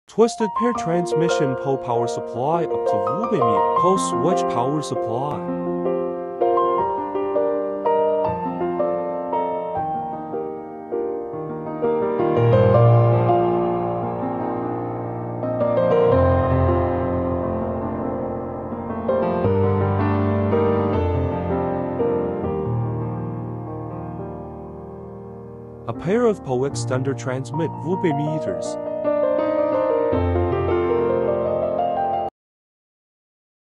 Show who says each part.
Speaker 1: Twisted pair transmission PoE power supply up to 500m. PoE switch power supply. A pair of PoE extender transmit 500 meters.